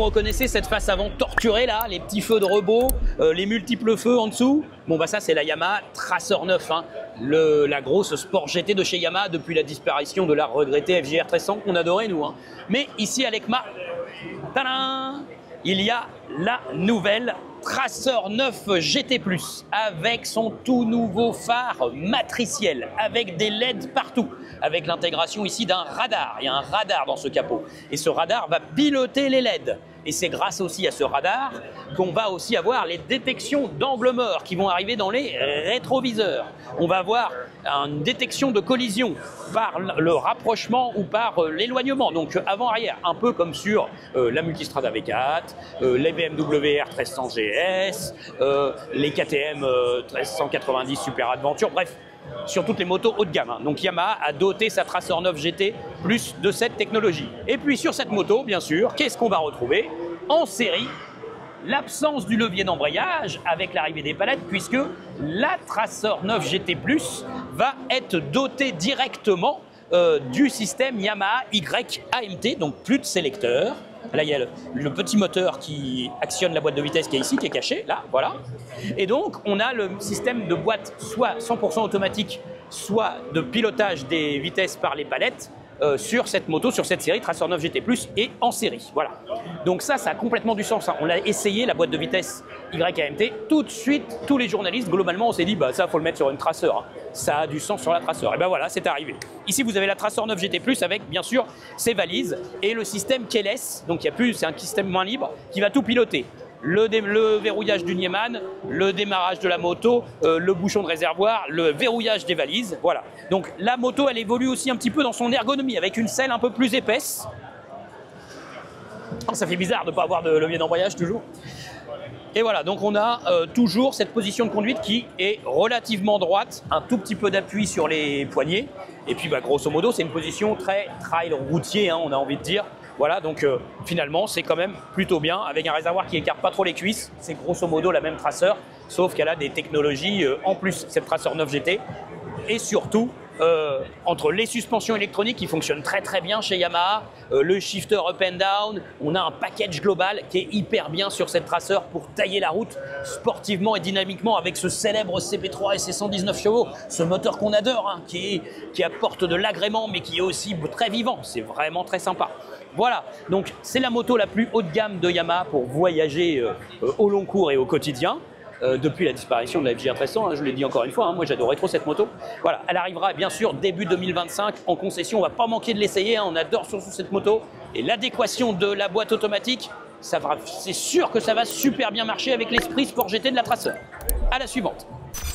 reconnaissez cette face avant torturée là, les petits feux de rebot, les multiples feux en dessous. Bon bah ça c'est la Yamaha Tracer 9, hein. La grosse Sport GT de chez Yamaha depuis la disparition de la regrettée FJR 1300 qu'on adorait nous, hein. Mais ici à l'ECMA, tadam, il y a la nouvelle Tracer 9 GT+, avec son tout nouveau phare matriciel, avec des LED partout, avec l'intégration ici d'un radar. Il y a un radar dans ce capot. Et ce radar va piloter les LED. Et c'est grâce aussi à ce radar qu'on va aussi avoir les détections d'angle mort qui vont arriver dans les rétroviseurs. On va avoir une détection de collision par le rapprochement ou par l'éloignement, donc avant-arrière, un peu comme sur la Multistrada V4, les BMW R 1300 GS, les KTM 1390 Super Adventure, bref, sur toutes les motos haut de gamme, hein. Donc Yamaha a doté sa Tracer 9 GT plus de cette technologie. Et puis sur cette moto, bien sûr, qu'est-ce qu'on va retrouver en série? L'absence du levier d'embrayage avec l'arrivée des palettes, puisque la Tracer 9 GT+, va être dotée directement du système Yamaha YAMT, donc plus de sélecteur. Là, il y a le petit moteur qui actionne la boîte de vitesse qui est ici, qui est cachée, là, voilà. Et donc, on a le système de boîte soit 100% automatique, soit de pilotage des vitesses par les palettes sur cette moto, sur cette série Tracer 9 GT+, et en série, voilà. Donc ça a complètement du sens, hein. On a essayé la boîte de vitesse YAMT, tout de suite, tous les journalistes, globalement, on s'est dit, bah ça, faut le mettre sur une Tracer, hein. Ça a du sens sur la Tracer. Et ben voilà, c'est arrivé. Ici, vous avez la Tracer 9 GT+, avec, bien sûr, ses valises et le système keyless, donc il y a plus, c'est un système main libre, qui va tout piloter. Le verrouillage du Nieman, le démarrage de la moto, le bouchon de réservoir, le verrouillage des valises, voilà. Donc la moto, elle évolue aussi un petit peu dans son ergonomie, avec une selle un peu plus épaisse. Oh, ça fait bizarre de ne pas avoir de levier d'embrayage toujours. Et voilà, donc on a toujours cette position de conduite qui est relativement droite, un tout petit peu d'appui sur les poignets. Et puis bah, grosso modo, c'est une position très trail routier, hein, on a envie de dire. Voilà, donc finalement, c'est quand même plutôt bien, avec un réservoir qui écarte pas trop les cuisses. C'est grosso modo la même Tracer, sauf qu'elle a des technologies en plus, cette Tracer 9 GT. Et surtout, entre les suspensions électroniques qui fonctionnent très très bien chez Yamaha, le shifter up and down, on a un package global qui est hyper bien sur cette Tracer pour tailler la route sportivement et dynamiquement avec ce célèbre CP3 et ses 119 chevaux, ce moteur qu'on adore, hein, qui apporte de l'agrément mais qui est aussi très vivant, c'est vraiment très sympa. Voilà, donc c'est la moto la plus haut de gamme de Yamaha pour voyager au long cours et au quotidien. Depuis la disparition de la FJR 1300, hein, je l'ai dit encore une fois, hein, moi j'adorais trop cette moto. Voilà, elle arrivera bien sûr début 2025 en concession, on va pas manquer de l'essayer, hein, on adore surtout cette moto. Et l'adéquation de la boîte automatique, c'est sûr que ça va super bien marcher avec l'esprit Sport GT de la Tracer. À la suivante.